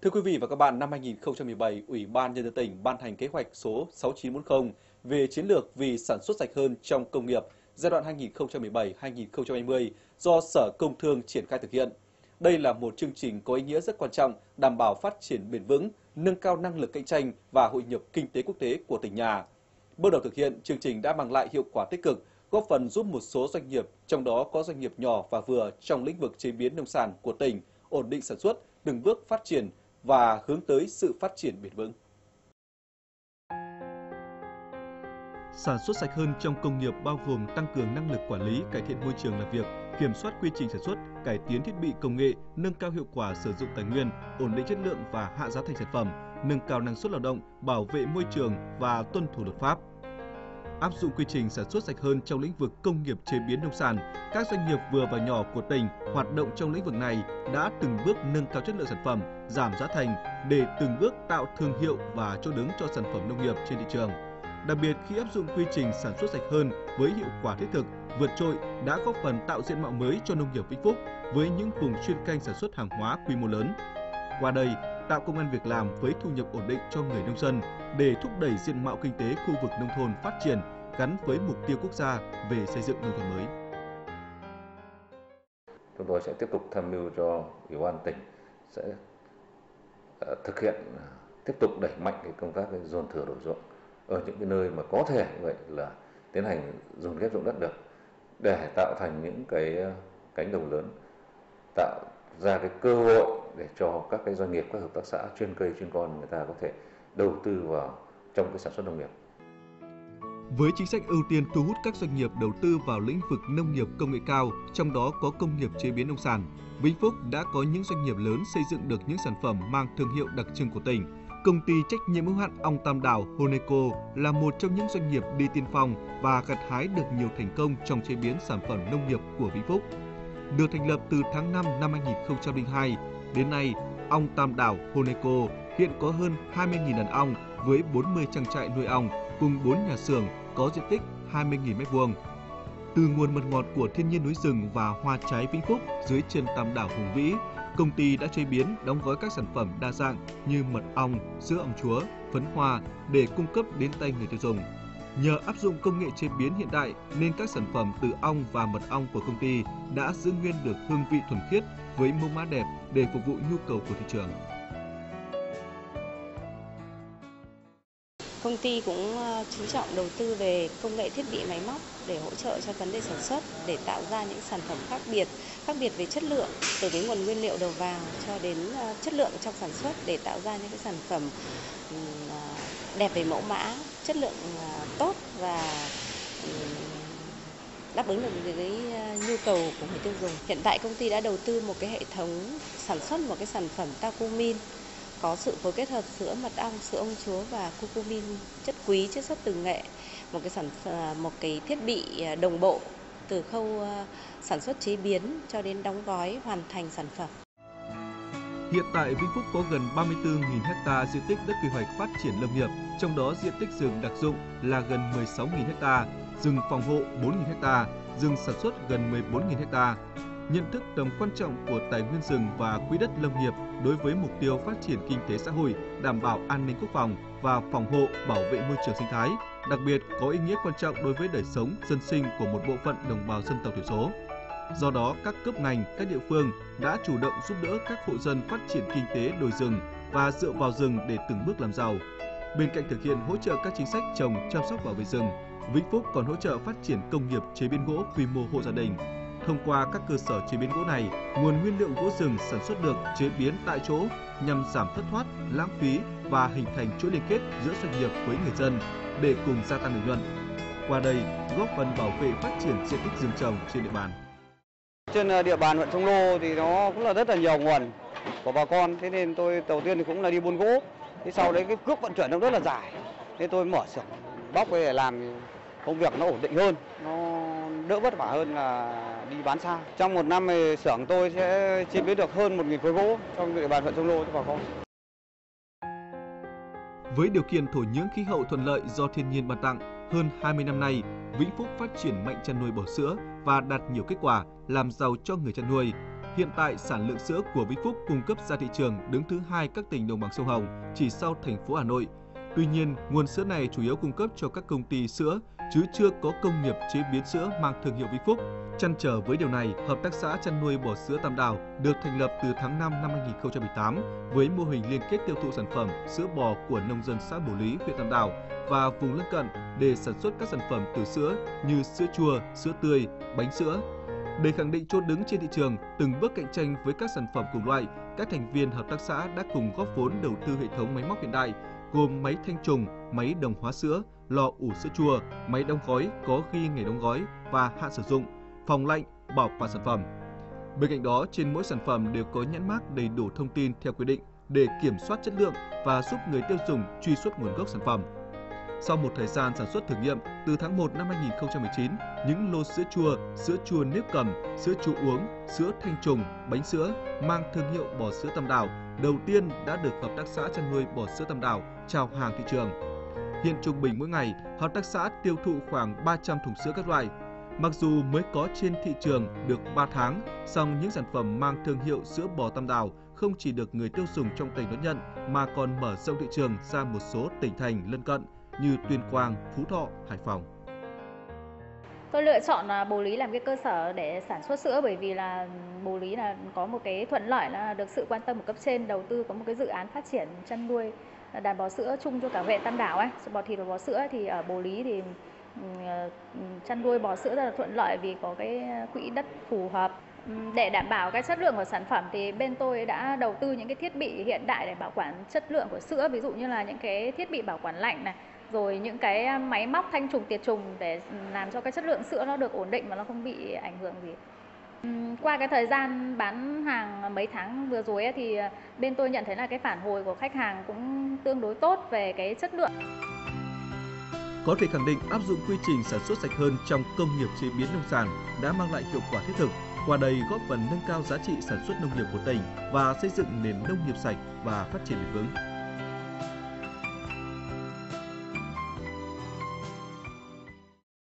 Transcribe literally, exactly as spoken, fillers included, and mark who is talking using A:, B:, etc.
A: Thưa quý vị và các bạn, năm hai nghìn không trăm mười bảy, Ủy ban Nhân dân tỉnh ban hành kế hoạch số sáu chín bốn không về chiến lược vì sản xuất sạch hơn trong công nghiệp giai đoạn hai nghìn không trăm mười bảy đến hai nghìn không trăm hai mươi do Sở Công Thương triển khai thực hiện. Đây là một chương trình có ý nghĩa rất quan trọng, đảm bảo phát triển bền vững, nâng cao năng lực cạnh tranh và hội nhập kinh tế quốc tế của tỉnh nhà. Bước đầu thực hiện, chương trình đã mang lại hiệu quả tích cực, góp phần giúp một số doanh nghiệp, trong đó có doanh nghiệp nhỏ và vừa trong lĩnh vực chế biến nông sản của tỉnh, ổn định sản xuất, từng bước phát triển và hướng tới sự phát triển bền vững.
B: Sản xuất sạch hơn trong công nghiệp bao gồm tăng cường năng lực quản lý, cải thiện môi trường làm việc, kiểm soát quy trình sản xuất, cải tiến thiết bị công nghệ, nâng cao hiệu quả sử dụng tài nguyên, ổn định chất lượng và hạ giá thành sản phẩm, nâng cao năng suất lao động, bảo vệ môi trường và tuân thủ luật pháp. Áp dụng quy trình sản xuất sạch hơn trong lĩnh vực công nghiệp chế biến nông sản, các doanh nghiệp vừa và nhỏ của tỉnh hoạt động trong lĩnh vực này đã từng bước nâng cao chất lượng sản phẩm, giảm giá thành để từng bước tạo thương hiệu và chỗ đứng cho sản phẩm nông nghiệp trên thị trường. Đặc biệt khi áp dụng quy trình sản xuất sạch hơn với hiệu quả thiết thực, vượt trội đã góp phần tạo diện mạo mới cho nông nghiệp Vĩnh Phúc với những vùng chuyên canh sản xuất hàng hóa quy mô lớn. Qua đây, tạo công ăn việc làm với thu nhập ổn định cho người nông dân để thúc đẩy diện mạo kinh tế khu vực nông thôn phát triển gắn với mục tiêu quốc gia về xây dựng nông thôn mới.
C: Chúng tôi sẽ tiếp tục tham mưu cho Ủy ban tỉnh sẽ thực hiện tiếp tục đẩy mạnh cái công tác dồn thừa đổi ruộng ở những cái nơi mà có thể vậy là tiến hành dồn ghép ruộng đất được để tạo thành những cái cánh đồng lớn, tạo ra cái cơ hội để cho các cái doanh nghiệp, các hợp tác xã chuyên cây chuyên con người ta có thể đầu tư vào trong cái sản xuất nông nghiệp.
B: Với chính sách ưu tiên thu hút các doanh nghiệp đầu tư vào lĩnh vực nông nghiệp công nghệ cao, trong đó có công nghiệp chế biến nông sản, Vĩnh Phúc đã có những doanh nghiệp lớn xây dựng được những sản phẩm mang thương hiệu đặc trưng của tỉnh. Công ty trách nhiệm hữu hạn ong Tam Đảo Honeco là một trong những doanh nghiệp đi tiên phong và gặt hái được nhiều thành công trong chế biến sản phẩm nông nghiệp của Vĩnh Phúc. Được thành lập từ tháng năm năm hai nghìn không trăm lẻ hai, đến nay, ong Tam Đảo Honeco hiện có hơn hai mươi nghìn đàn ong với bốn mươi trang trại nuôi ong cùng bốn nhà xưởng có diện tích hai mươi nghìn mét vuông. Từ nguồn mật ngọt của thiên nhiên núi rừng và hoa trái Vĩnh Phúc dưới chân Tam Đảo hùng vĩ, công ty đã chế biến, đóng gói các sản phẩm đa dạng như mật ong, sữa ong chúa, phấn hoa để cung cấp đến tay người tiêu dùng. Nhờ áp dụng công nghệ chế biến hiện đại nên các sản phẩm từ ong và mật ong của công ty đã giữ nguyên được hương vị thuần khiết với mẫu mã đẹp để phục vụ nhu cầu của thị trường.
D: Công ty cũng chú trọng đầu tư về công nghệ thiết bị máy móc để hỗ trợ cho vấn đề sản xuất, để tạo ra những sản phẩm khác biệt, khác biệt về chất lượng từ cái nguồn nguyên liệu đầu vào cho đến chất lượng trong sản xuất để tạo ra những cái sản phẩm đẹp về mẫu mã, chất lượng tốt và đáp ứng được cái nhu cầu của người tiêu dùng. Hiện tại công ty đã đầu tư một cái hệ thống sản xuất một cái sản phẩm Tacumin có sự phối kết hợp giữa mật ong, sữa ong chúa và curcumin chất quý chiết xuất từ nghệ, một cái sản một cái thiết bị đồng bộ từ khâu sản xuất chế biến cho đến đóng gói hoàn thành sản phẩm.
B: Hiện tại Vĩnh Phúc có gần ba mươi tư nghìn ha diện tích đất quy hoạch phát triển lâm nghiệp, trong đó diện tích rừng đặc dụng là gần mười sáu nghìn ha, rừng phòng hộ bốn nghìn ha, rừng sản xuất gần mười bốn nghìn ha. Nhận thức tầm quan trọng của tài nguyên rừng và quỹ đất lâm nghiệp đối với mục tiêu phát triển kinh tế xã hội, đảm bảo an ninh quốc phòng và phòng hộ, bảo vệ môi trường sinh thái, đặc biệt có ý nghĩa quan trọng đối với đời sống, dân sinh của một bộ phận đồng bào dân tộc thiểu số. Do đó, các cấp ngành, các địa phương đã chủ động giúp đỡ các hộ dân phát triển kinh tế đồi rừng và dựa vào rừng để từng bước làm giàu. Bên cạnh thực hiện hỗ trợ các chính sách trồng, chăm sóc bảo vệ rừng, Vĩnh Phúc còn hỗ trợ phát triển công nghiệp chế biến gỗ quy mô hộ gia đình. Thông qua các cơ sở chế biến gỗ này, nguồn nguyên liệu gỗ rừng sản xuất được chế biến tại chỗ nhằm giảm thất thoát, lãng phí và hình thành chuỗi liên kết giữa doanh nghiệp với người dân để cùng gia tăng lợi nhuận. Qua đây, góp phần bảo vệ phát triển diện tích rừng trồng trên địa bàn.
E: Trên địa bàn huyện Sông Lô thì nó cũng là rất là nhiều nguồn của bà con, thế nên tôi đầu tiên thì cũng là đi buôn gỗ, thế sau đấy cái cước vận chuyển nó rất là dài, thế tôi mở xưởng bóc về để làm công việc nó ổn định hơn, nó đỡ vất vả hơn là đi bán xa. Trong một năm thì xưởng tôi sẽ chế biến được hơn một nghìn khối gỗ trong địa bàn huyện Sông Lô cho bà con.
B: Với điều kiện thổ nhưỡng khí hậu thuận lợi do thiên nhiên ban tặng, hơn hai mươi năm nay, Vĩnh Phúc phát triển mạnh chăn nuôi bò sữa và đạt nhiều kết quả, làm giàu cho người chăn nuôi. Hiện tại, sản lượng sữa của Vĩnh Phúc cung cấp ra thị trường đứng thứ hai các tỉnh đồng bằng sông Hồng, chỉ sau thành phố Hà Nội. Tuy nhiên, nguồn sữa này chủ yếu cung cấp cho các công ty sữa, chứ chưa có công nghiệp chế biến sữa mang thương hiệu Vĩnh Phúc. Trăn trở với điều này, Hợp tác xã chăn nuôi bò sữa Tam Đào được thành lập từ tháng năm năm hai nghìn không trăm mười tám với mô hình liên kết tiêu thụ sản phẩm sữa bò của nông dân xã Bổ Lý, huyện Tam Đào và vùng lân cận để sản xuất các sản phẩm từ sữa như sữa chua, sữa tươi, bánh sữa. Để khẳng định chỗ đứng trên thị trường, từng bước cạnh tranh với các sản phẩm cùng loại, các thành viên hợp tác xã đã cùng góp vốn đầu tư hệ thống máy móc hiện đại gồm máy thanh trùng, máy đồng hóa sữa, lò ủ sữa chua, máy đóng gói có ghi ngày đóng gói và hạn sử dụng, phòng lạnh, bảo quản sản phẩm. Bên cạnh đó, trên mỗi sản phẩm đều có nhãn mác đầy đủ thông tin theo quy định để kiểm soát chất lượng và giúp người tiêu dùng truy xuất nguồn gốc sản phẩm. Sau một thời gian sản xuất thử nghiệm, từ tháng một năm hai nghìn không trăm mười chín, những lô sữa chua, sữa chua nếp cầm, sữa chua uống, sữa thanh trùng, bánh sữa mang thương hiệu bò sữa Tam Đào đầu tiên đã được Hợp tác xã chăn nuôi bò sữa Tam Đào chào hàng thị trường. Hiện trung bình mỗi ngày, hợp tác xã tiêu thụ khoảng ba trăm thùng sữa các loại. Mặc dù mới có trên thị trường được ba tháng, song những sản phẩm mang thương hiệu sữa bò Tam Đào không chỉ được người tiêu dùng trong tỉnh đón nhận mà còn mở rộng thị trường ra một số tỉnh thành lân cận như Tuyên Quang, Phú Thọ, Hải Phòng.
F: Tôi lựa chọn Bổ Lý làm cái cơ sở để sản xuất sữa bởi vì là Bổ Lý là có một cái thuận lợi là được sự quan tâm của cấp trên đầu tư có một cái dự án phát triển chăn nuôi đàn bò sữa chung cho cả huyện Tam Đảo ấy, bò thịt và bò sữa thì ở Bổ Lý thì chăn nuôi bò sữa rất là thuận lợi vì có cái quỹ đất phù hợp. Để đảm bảo cái chất lượng của sản phẩm thì bên tôi đã đầu tư những cái thiết bị hiện đại để bảo quản chất lượng của sữa, ví dụ như là những cái thiết bị bảo quản lạnh này, rồi những cái máy móc thanh trùng tiệt trùng để làm cho cái chất lượng sữa nó được ổn định mà nó không bị ảnh hưởng gì. Qua cái thời gian bán hàng mấy tháng vừa rồi ấy, thì bên tôi nhận thấy là cái phản hồi của khách hàng cũng tương đối tốt về cái chất lượng.
B: Có thể khẳng định áp dụng quy trình sản xuất sạch hơn trong công nghiệp chế biến nông sản đã mang lại hiệu quả thiết thực, qua đây góp phần nâng cao giá trị sản xuất nông nghiệp của tỉnh và xây dựng nền nông nghiệp sạch và phát triển bền vững.